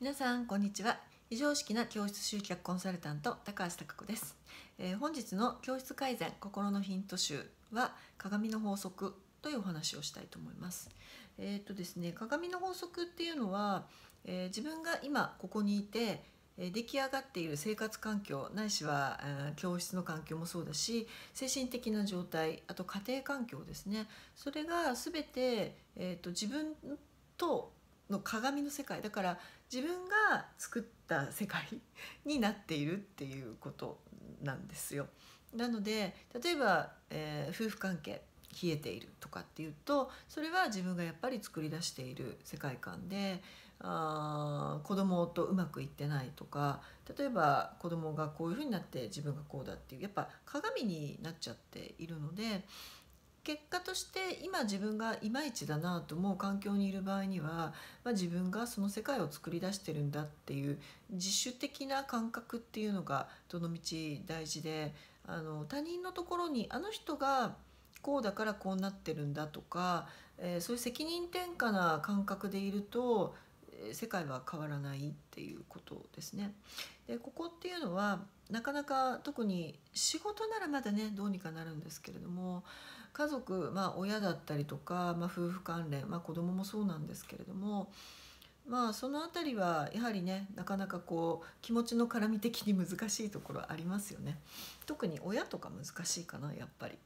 皆さんこんにちは。非常識な教室集客コンサルタント高橋貴子です。本日の教室改善心のヒント集は鏡の法則というお話をしたいと思います。ですね、鏡の法則っていうのは、自分が今ここにいて出来上がっている生活環境ないしは教室の環境もそうだし、精神的な状態、あと家庭環境ですね、それが全て、自分との鏡の世界だから、自分が作った世界になっているっていうことなんですよ。なので例えば、夫婦関係冷えているとかっていうと、それは自分がやっぱり作り出している世界観で、子供とうまくいってないとか、例えば子供がこういうふうになって自分がこうだっていう、やっぱ鏡になっちゃっているので、結果として今自分がいまいちだなと思う環境にいる場合には、自分がその世界を作り出してるんだっていう自主的な感覚っていうのがどの道大事で、他人のところにあの人がこうだからこうなってるんだとか、そういう責任転嫁な感覚でいると世界は変わらないっていうことですね。でここっていうのはなかなか、特に仕事ならまだねどうにかなるんですけれども、家族、親だったりとか、夫婦関連、子供もそうなんですけれども、そのあたりはやはりね、なかなかこう気持ちの絡み的に難しいところありますよね。特に親とか難しいかな、やっぱり。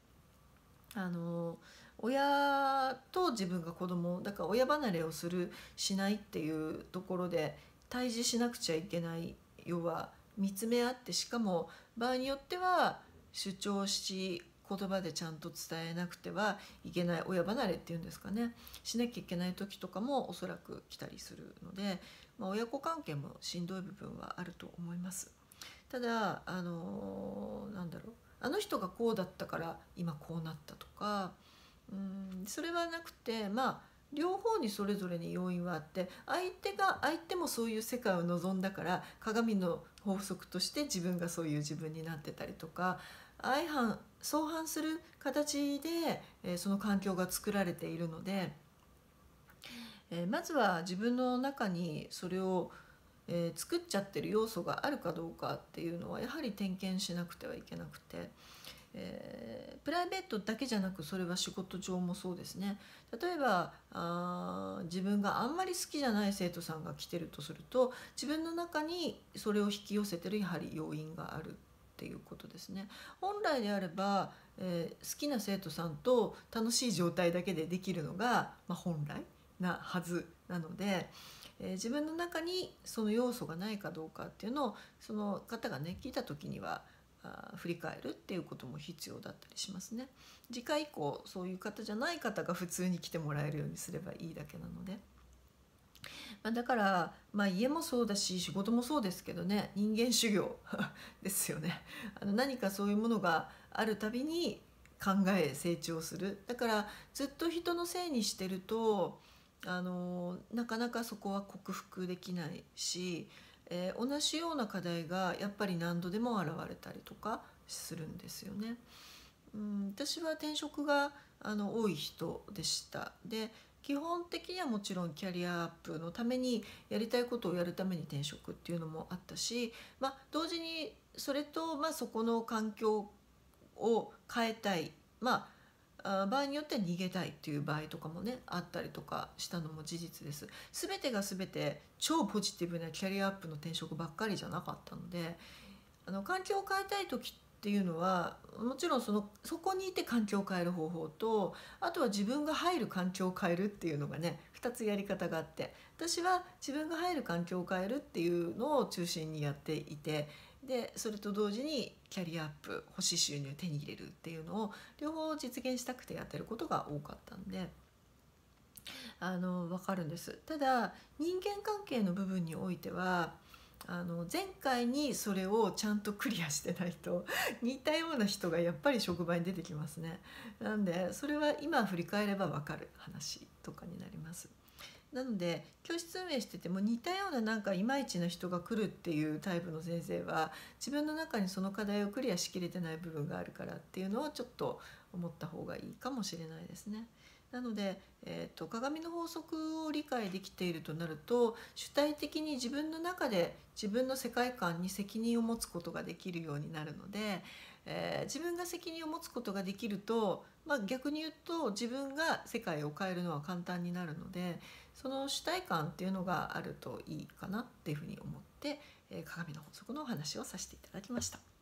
親と自分が子供だから親離れをするしないっていうところで対峙しなくちゃいけない。要は見つめ合って、しかも場合によっては主張し言葉でちゃんと伝えなくてはいけない、親離れっていうんですかね、しなきゃいけない時とかもおそらく来たりするので、親子関係もしんどい部分はあると思います。ただなんだろう、あの人がこうだったから今こうなったとか、それはなくて、両方にそれぞれに要因はあって、相手もそういう世界を望んだから鏡の法則として自分がそういう自分になってたりとか、相反する形で、その環境が作られているので、まずは自分の中にそれを作っちゃってる要素があるかどうかっていうのはやはり点検しなくてはいけなくて、プライベートだけじゃなく、それは仕事上もそうですね。例えば自分があんまり好きじゃない生徒さんが来てるとすると、自分の中にそれを引き寄せてるやはり要因があるっていうことですね。本来であれば、好きな生徒さんと楽しい状態だけでできるのが、本来なはずなので、自分の中にその要素がないかどうかっていうのをその方がね聞いた時には振り返るっていうことも必要だったりしますね。次回以降そういう方じゃない方が普通に来てもらえるようにすればいいだけなので、だから、家もそうだし仕事もそうですけどね、人間修行ですよね。何かそういうものがあるたびに考え成長する。だからずっと人のせいにしてるとなかなかそこは克服できないし、同じような課題がやっぱり何度でも現れたりとかするんですよね。私は転職が多い人でした。で基本的にはもちろんキャリアアップのためにやりたいことをやるために転職っていうのもあったし、同時にそれと、そこの環境を変えたい、場合によっては逃げたいっていう場合とかもねあったりとかしたのも事実です。全てが全て超ポジティブなキャリアアップの転職ばっかりじゃなかったので、環境を変えたい時っていうのはもちろんそこにいて環境を変える方法と、あとは自分が入る環境を変えるっていうのがね2つやり方があって、私は自分が入る環境を変えるっていうのを中心にやっていて、でそれと同時にキャリアアップ、欲しい収入を手に入れるっていうのを両方実現したくてやってることが多かったんで分かるんです。ただ人間関係の部分においては前回にそれをちゃんとクリアしてないと似たような人がやっぱり職場に出てきますね。なんでそれは今振り返れば分かる話とかになります。なので教室運営してても似たような、なんかいまいちな人が来るっていうタイプの先生は、自分の中にその課題をクリアしきれてない部分があるからっていうのはちょっと思った方がいいかもしれないですね。 なので、鏡の法則を理解できているとなると、主体的に自分の中で自分の世界観に責任を持つことができるようになるので、自分が責任を持つことができると、逆に言うと自分が世界を変えるのは簡単になるので、その主体感っていうのがあるといいかなっていうふうに思って、鏡の法則のお話をさせていただきました。